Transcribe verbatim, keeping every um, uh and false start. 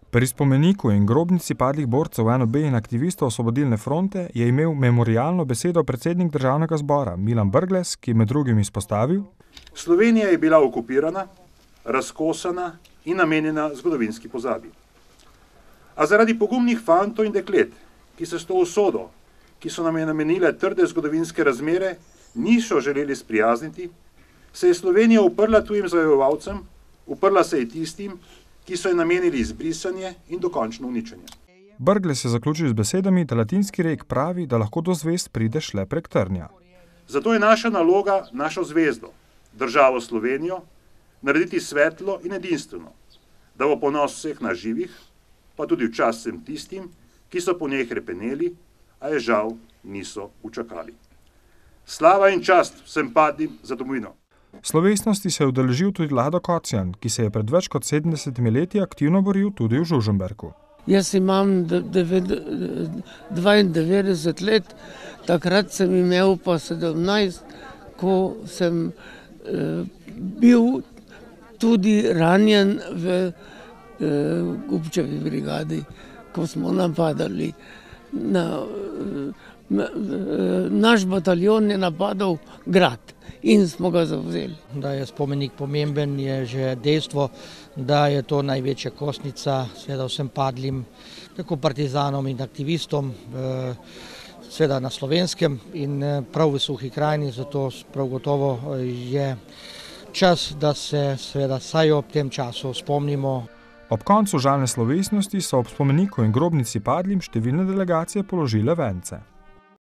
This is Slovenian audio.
Pri spomeniku in grobnici padlih borcev en be in aktivistov Osvobodilne fronte je imel memorialno besedo predsednik državnega zbora Milan Brglez, ki je med drugim izpostavil: Slovenija je bila okupirana, razkosana in namenjena zgodovinski pozabi. A zaradi pogumnih fantov in deklet, ki se s to usodo, ki so nam je namenile trde zgodovinske razmere, niso želeli sprijazniti, se je Slovenija uprla tujim zavojevalcem, uprla se je tistim, ki so je namenili izbrisanje in dokončno uničenje. Brglez je zaključil z besedami, da latinski rek pravi, da lahko do zvezd prideš le prek trnja. Zato je naša naloga našo zvezdo, državo Slovenijo, narediti svetlo in edinstveno, da bo ponos vseh nas živih, pa tudi včasih vsem tistim, ki so po njej hrepeneli, a je žal niso učakali. Slava in čast vsem padlim za domovino. Slovesnosti se je udeležil tudi Lado Kocjan, ki se je pred več kot sedemdesetimi leti aktivno boril tudi v Žužemberku. Jaz imam dvaindevetdeset let, takrat sem imel pa sedemnajst, ko sem eh, bil tudi ranjen v eh, Gubčevi brigadi, ko smo napadali. Na, na, naš bataljon je napadal grad in smo ga zavzeli. Da je spomenik pomemben, je že dejstvo, da je to največja kostnica seveda vsem padlim, tako partizanom in aktivistom, seveda na Slovenskem in prav v Suhi krajini, zato prav gotovo je čas, da se seveda saj ob tem času spomnimo. Ob koncu žalne slovesnosti so ob spomeniku in grobnici padlim številne delegacije položile vence.